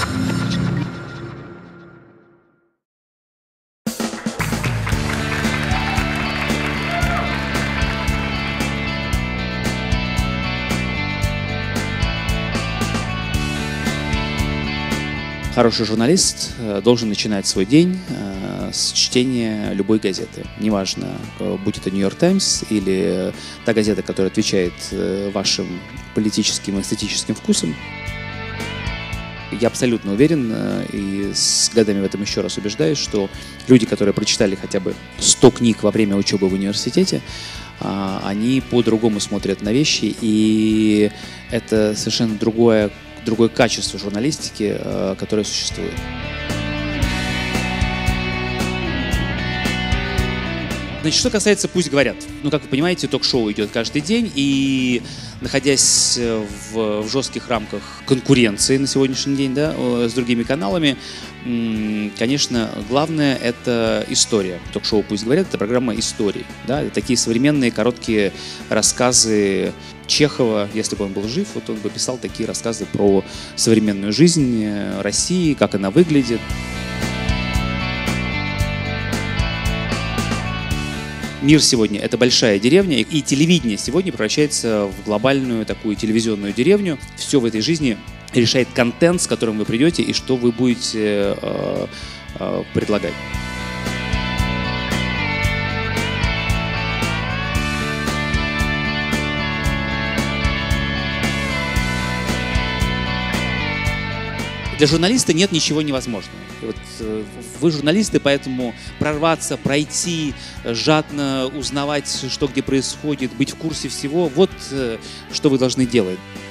Хороший журналист должен начинать свой день с чтения любой газеты. Неважно, будь это New York Times или та газета, которая отвечает вашим политическим и эстетическим вкусам. Я абсолютно уверен и с годами в этом еще раз убеждаюсь, что люди, которые прочитали хотя бы 100 книг во время учебы в университете, они по-другому смотрят на вещи, и это совершенно другое качество журналистики, которое существует. Значит, что касается «Пусть говорят». Ну, как вы понимаете, ток-шоу идет каждый день, и находясь в жестких рамках конкуренции на сегодняшний день, да, с другими каналами, конечно, главное – это история. Ток-шоу «Пусть говорят» – это программа истории. Да? Это такие современные короткие рассказы Чехова, если бы он был жив, вот он бы писал такие рассказы про современную жизнь России, как она выглядит. Мир сегодня – это большая деревня, и телевидение сегодня превращается в глобальную такую телевизионную деревню. Все в этой жизни решает контент, с которым вы придете, и что вы будете предлагать. Для журналиста нет ничего невозможного. Вот вы журналисты, поэтому прорваться, пройти, жадно узнавать, что где происходит, быть в курсе всего, вот что вы должны делать.